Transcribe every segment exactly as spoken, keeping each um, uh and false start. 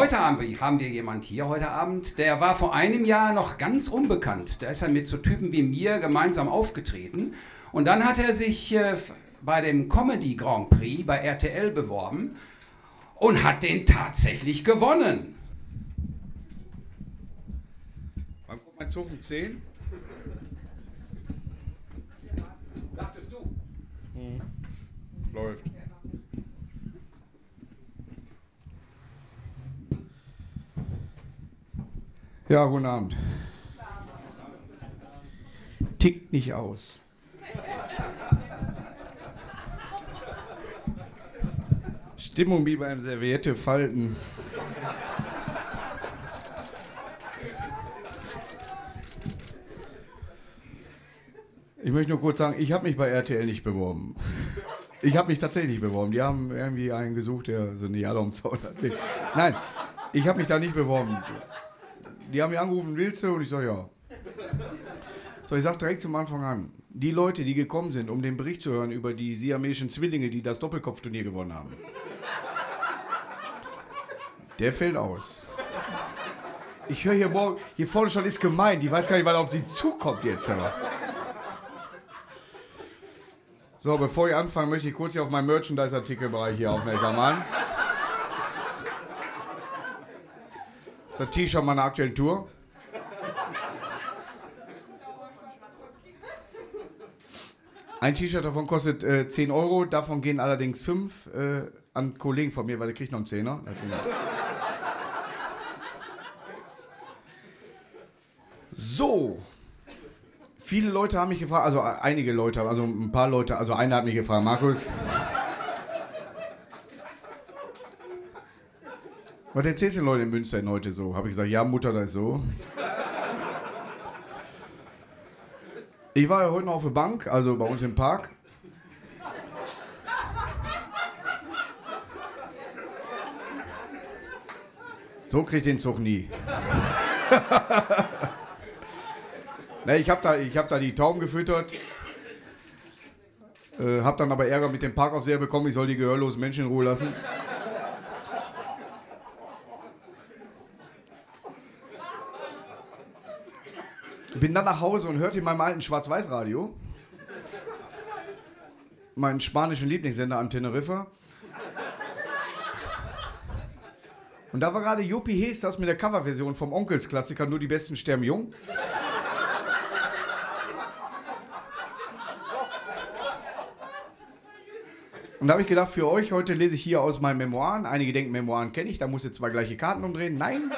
heute haben wir, haben wir jemand hier heute Abend, der war vor einem Jahr noch ganz unbekannt. Da ist er mit so Typen wie mir gemeinsam aufgetreten. Und dann hat er sich äh, bei dem Comedy Grand Prix bei R T L beworben und hat den tatsächlich gewonnen. Wann kommt mein Zug um zehn? Sagtest du? Hm. Läuft. Ja, guten Abend. Tickt nicht aus. Stimmung wie beim Serviette falten. Ich möchte nur kurz sagen, ich habe mich bei R T L nicht beworben. Ich habe mich tatsächlich beworben. Die haben irgendwie einen gesucht, der so eine Jahre umzaun hat. Nein, ich habe mich da nicht beworben. Die haben mich angerufen, willst du? Und ich sage, ja. So, ich sage direkt zum Anfang an, die Leute, die gekommen sind, um den Bericht zu hören über die siamesischen Zwillinge, die das Doppelkopfturnier gewonnen haben, der fällt aus. Ich höre hier morgen, hier vorne schon ist gemein, die weiß gar nicht, was auf sie zukommt jetzt. Aber. So, bevor ich anfange, möchte ich kurz hier auf meinen Merchandise-Artikelbereich hier aufmerksam machen. Das ist das T-Shirt meiner aktuellen Tour. Ein T-Shirt davon kostet äh, zehn Euro, davon gehen allerdings fünf äh, an Kollegen von mir, weil der kriegt noch einen Zehner. So. Viele Leute haben mich gefragt, also einige Leute, also ein paar Leute, also einer hat mich gefragt, Markus. Was erzählst du den Leuten in Münster denn heute so? Habe ich gesagt, ja Mutter, das ist so. Ich war ja heute noch auf der Bank, also bei uns im Park. So krieg ich den Zug nie. Ne, ich habe da, ich hab da die Tauben gefüttert, äh, habe dann aber Ärger mit dem Parkaufseher bekommen, ich soll die gehörlosen Menschen in Ruhe lassen. Bin dann nach Hause und hörte in meinem alten Schwarz-Weiß-Radio meinen spanischen Lieblingssender an Teneriffa. Und da war gerade Juppie Hesters mit der Coverversion vom Onkels-Klassiker Nur die Besten sterben jung. Und da habe ich gedacht, für euch heute lese ich hier aus meinen Memoiren. Einige denken, Memoiren kenne ich, da muss jetzt zwei gleiche Karten umdrehen. Nein.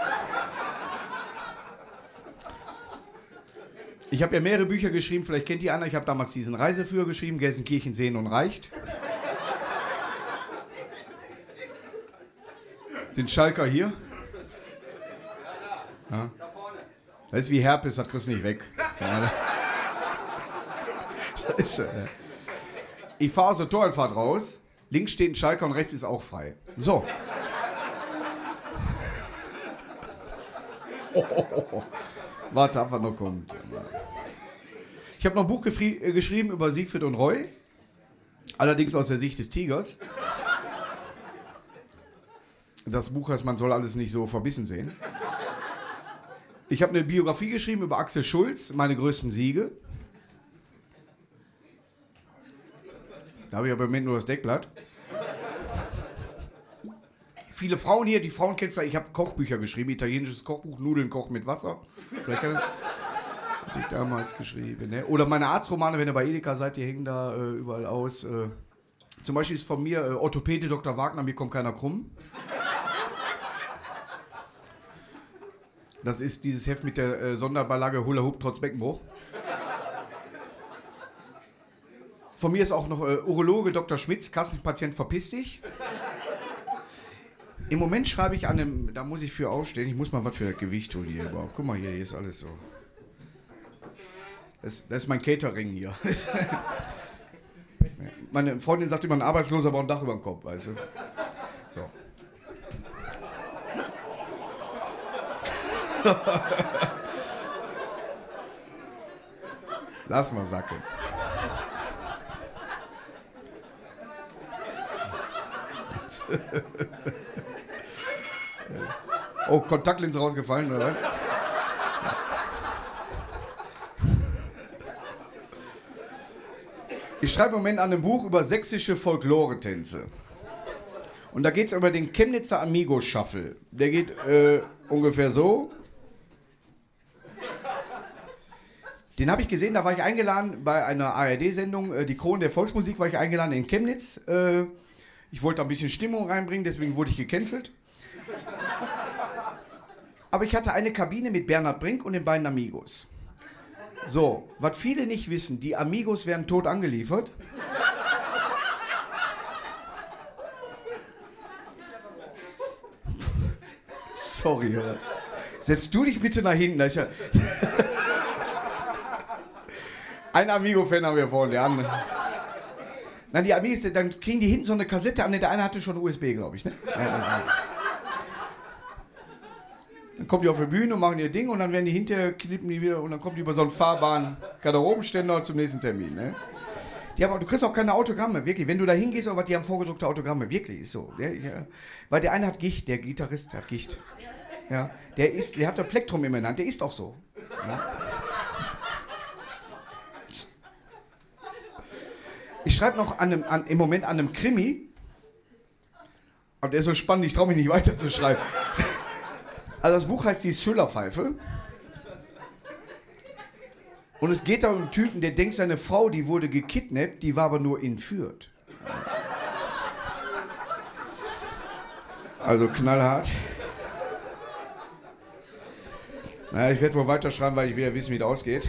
Ich habe ja mehrere Bücher geschrieben, vielleicht kennt ihr einer. Ich habe damals diesen Reiseführer geschrieben, Gelsenkirchen sehen und reicht. Sind Schalker hier? Ja. Das ist wie Herpes, das kriegst du nicht weg. Ja. Das ist, äh ich fahre aus der Toreinfahrt raus, links steht ein Schalker und rechts ist auch frei. So. Oh, oh, oh. Warte ab, was noch kommt. Ich habe noch ein Buch äh, geschrieben über Siegfried und Roy, allerdings aus der Sicht des Tigers. Das Buch heißt, man soll alles nicht so verbissen sehen. Ich habe eine Biografie geschrieben über Axel Schulz, meine größten Siege. Da habe ich aber im Moment nur das Deckblatt. Viele Frauen hier, die Frauen kennen vielleicht, ich habe Kochbücher geschrieben, italienisches Kochbuch, Nudeln kochen mit Wasser. Vielleicht kennen, hatte ich damals geschrieben. Ne? Oder meine Arztromane, wenn ihr bei Edeka seid, die hängen da äh, überall aus. Äh, zum Beispiel ist von mir äh, Orthopäde Doktor Wagner, mir kommt keiner krumm. Das ist dieses Heft mit der äh, Sonderbeilage Hula Hoop trotz Beckenbruch. Von mir ist auch noch äh, Urologe Doktor Schmitz, Kassenpatient verpiss dich. Im Moment schreibe ich an einem, da muss ich für aufstehen, ich muss mal was für das Gewicht tun hier überhaupt. Guck mal hier, hier ist alles so. Das, das ist mein Catering hier. Meine Freundin sagt immer, ein Arbeitsloser braucht ein Dach über dem Kopf, weißt du. So. Lass mal sacken. Oh, Kontaktlinse rausgefallen, oder? Ich schreibe im Moment an einem Buch über sächsische Folklore-Tänze. Und da geht es über den Chemnitzer Amigo-Shuffle. Der geht äh, ungefähr so. Den habe ich gesehen, da war ich eingeladen bei einer A R D-Sendung, äh, die Krone der Volksmusik, war ich eingeladen in Chemnitz. Äh, ich wollte da ein bisschen Stimmung reinbringen, deswegen wurde ich gecancelt. Aber ich hatte eine Kabine mit Bernhard Brink und den beiden Amigos. So, was viele nicht wissen, die Amigos werden tot angeliefert. Sorry, oder? Setz du dich bitte nach hinten, da ist ja... Ein Amigo-Fan haben wir vorne, der andere. Nein, die Amigos, dann kriegen die hinten so eine Kassette an, der eine hatte schon U S B, glaube ich, ne? Ja, ja, ja. Dann kommen die auf die Bühne und machen ihr Ding und dann werden die hinterher, klippen die wieder und dann kommen die über so einen fahrbaren Garderobenständer zum nächsten Termin, ne? Die haben, du kriegst auch keine Autogramme, wirklich. Wenn du da hingehst oder was, die haben vorgedruckte Autogramme, wirklich, ist so. Ja, ja. Weil der eine hat Gicht, der Gitarrist hat Gicht. Ja, der, ist, der hat ein Plektrum immer in der Hand, der ist auch so. Ja. Ich schreibe noch an einem, an, im Moment an einem Krimi, aber der ist so spannend, ich traue mich nicht weiter zu schreiben. Also das Buch heißt Die Schüllerpfeife. Und es geht da um einen Typen, der denkt, seine Frau, die wurde gekidnappt, die war aber nur entführt. Also knallhart. Naja, ich werde wohl weiterschreiben, weil ich will ja wissen, wie das ausgeht.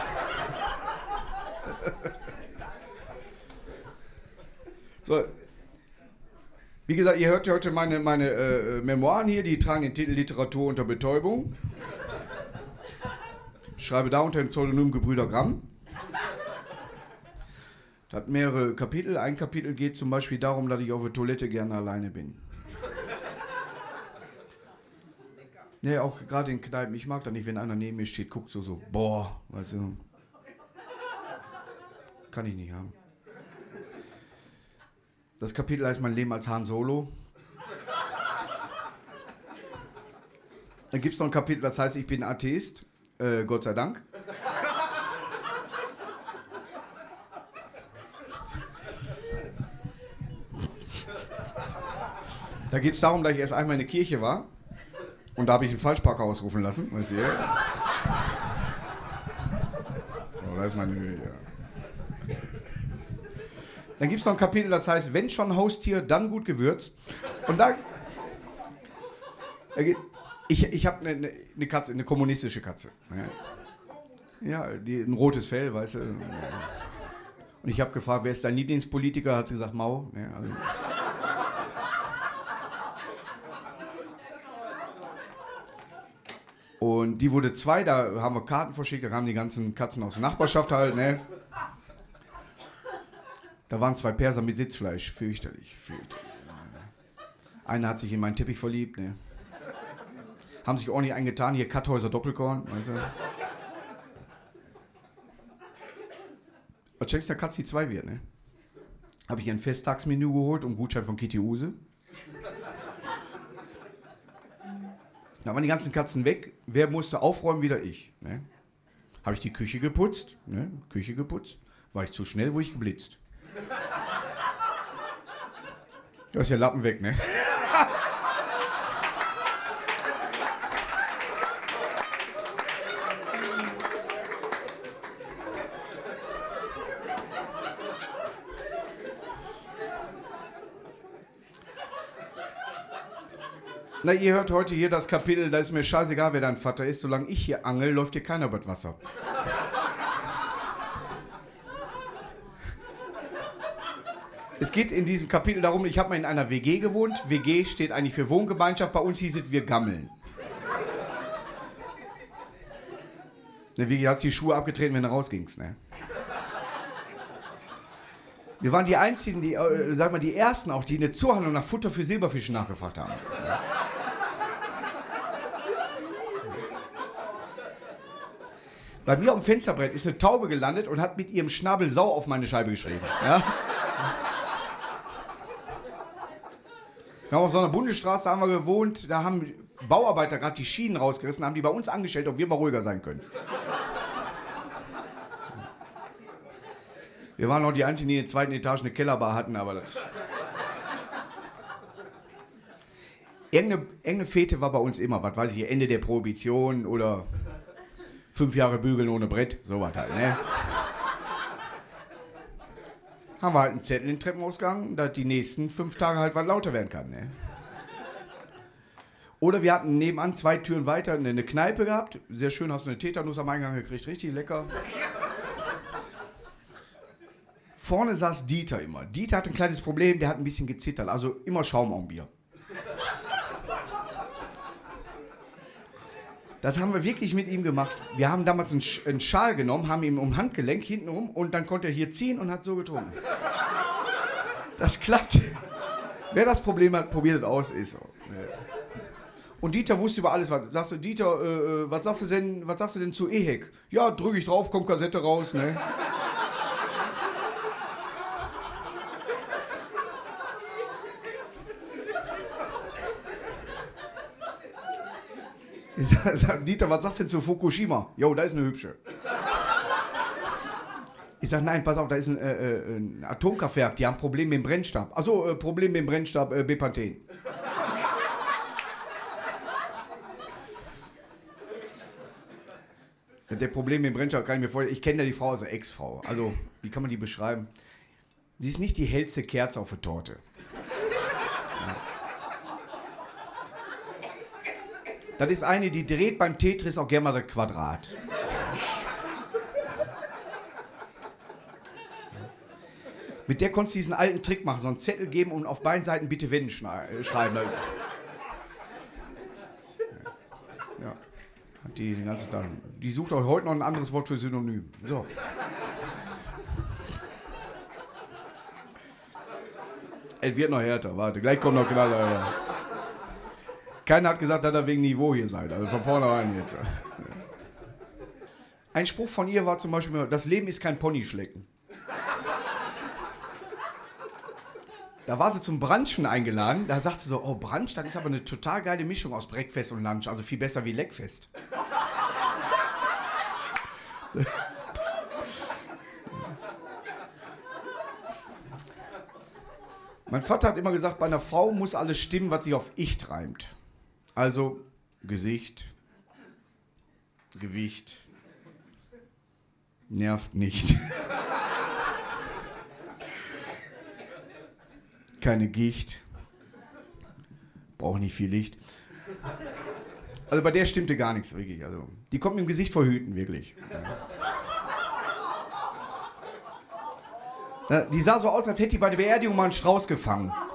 So. Wie gesagt, ihr hört ja heute meine, meine äh, Memoiren hier, die tragen den Titel Literatur unter Betäubung. Ich schreibe da unter dem Pseudonym Gebrüder Gramm. Das hat mehrere Kapitel. Ein Kapitel geht zum Beispiel darum, dass ich auf der Toilette gerne alleine bin. Nee, auch gerade in Kneipen. Ich mag das nicht, wenn einer neben mir steht, guckt so, so, boah, weißt du. Kann ich nicht haben. Das Kapitel heißt Mein Leben als Han Solo. Dann gibt es noch ein Kapitel, das heißt Ich bin Atheist. Äh, Gott sei Dank. Da geht es darum, dass ich erst einmal in der Kirche war und da habe ich einen Falschparker ausrufen lassen. Weißt du, ja. So, da ist meine Höhe, ja. Dann gibt es noch ein Kapitel, das heißt, wenn schon Haustier, dann gut gewürzt. Und da, da geht, ich, ich habe eine, eine Katze, eine kommunistische Katze. Ja, die, ein rotes Fell, weißt du. Und ich habe gefragt, wer ist dein Lieblingspolitiker? Hat sie gesagt, Mao. Ja, also. Und die wurde zwei, da haben wir Karten verschickt, da kamen die ganzen Katzen aus der Nachbarschaft halt, ne. Da waren zwei Perser mit Sitzfleisch, fürchterlich, fürchterlich. Einer hat sich in meinen Teppich verliebt, ne. Haben sich ordentlich eingetan, hier Katthäuser Doppelkorn, weißt du. Was checkst der Katz die zwei wird, ne? Habe ich ein Festtagsmenü geholt und Gutschein von Kitty Use. Da waren die ganzen Katzen weg. Wer musste aufräumen? Wieder ich. Ne? Habe ich die Küche geputzt? Ne? Küche geputzt. War ich zu schnell, wurde ich geblitzt. Da ist der Lappen weg, ne? Na, ihr hört heute hier das Kapitel, da ist mir scheißegal, wer dein Vater ist. Solange ich hier angel, läuft hier keiner über das Wasser. Es geht in diesem Kapitel darum, ich habe mal in einer W G gewohnt. W G steht eigentlich für Wohngemeinschaft. Bei uns hieß es, wir gammeln. In der W G hast du die Schuhe abgetreten, wenn du rausgingst, ne? Wir waren die Einzigen, die, äh, sag mal, die Ersten auch, die eine Zoohandlung nach Futter für Silberfische nachgefragt haben. Ja. Bei mir am Fensterbrett ist eine Taube gelandet und hat mit ihrem Schnabel Sau auf meine Scheibe geschrieben. Ja? Wir haben auf so einer Bundesstraße haben wir gewohnt, da haben Bauarbeiter gerade die Schienen rausgerissen, haben die bei uns angestellt, ob wir mal ruhiger sein können. Wir waren auch die Einzigen, die in der zweiten Etage eine Kellerbar hatten, aber das... Irgendeine, irgendeine Fete war bei uns immer, was weiß ich, Ende der Prohibition oder fünf Jahre bügeln ohne Brett, sowas halt, ne? Haben wir halt einen Zettel in den Treppenausgang, dass die nächsten fünf Tage halt was lauter werden kann, ne? Oder wir hatten nebenan zwei Türen weiter eine Kneipe gehabt, sehr schön, hast du eine Tetanus am Eingang gekriegt, richtig lecker. Vorne saß Dieter immer. Dieter hatte ein kleines Problem, der hat ein bisschen gezittert, also immer Schaum am Bier. Das haben wir wirklich mit ihm gemacht. Wir haben damals einen, Sch einen Schal genommen, haben ihn um Handgelenk hinten rum und dann konnte er hier ziehen und hat so getrunken. Das klappt. Wer das Problem hat, probiert es aus. Ist so. Und Dieter wusste über alles. Was sagst du, Dieter, äh, was sagst du denn, was sagst du denn zu E H E C? Ja, drücke ich drauf, kommt Kassette raus, ne? Ich sag, sag, Dieter, was sagst du denn zu Fukushima? Jo, da ist eine hübsche. Ich sag, nein, pass auf, da ist ein, äh, ein Atomkraftwerk, die haben ein Problem mit dem Brennstab. Achso, äh, Problem mit dem Brennstab, äh, Bepanthen. Der Problem mit dem Brennstab kann ich mir vorstellen, ich kenne ja die Frau, also Ex-Frau. Also, wie kann man die beschreiben? Sie ist nicht die hellste Kerze auf der Torte. Das ist eine, die dreht beim Tetris auch gerne mal das Quadrat. Mit der konntest du diesen alten Trick machen, so einen Zettel geben und auf beiden Seiten bitte wenn schreiben. Ja. Hat die den ganzen Tag. Die sucht euch heute noch ein anderes Wort für Synonym. So. Es wird noch härter, warte, gleich kommt noch Knaller. Keiner hat gesagt, dass er wegen Niveau hier seid. Also von vornherein jetzt. Ein Spruch von ihr war zum Beispiel, das Leben ist kein Ponyschlecken. Da war sie zum Brunchen eingeladen. Da sagt sie so, oh Brunch, das ist aber eine total geile Mischung aus Breakfast und Lunch. Also viel besser wie Leckfest. Mein Vater hat immer gesagt, bei einer Frau muss alles stimmen, was sich auf ich reimt. Also Gesicht, Gewicht, nervt nicht. Keine Gicht, braucht nicht viel Licht. Also bei der stimmte gar nichts, wirklich. Also, die kommt mit dem Gesicht vor Hüten, wirklich. Ja. Die sah so aus, als hätte die bei der Beerdigung mal einen Strauß gefangen.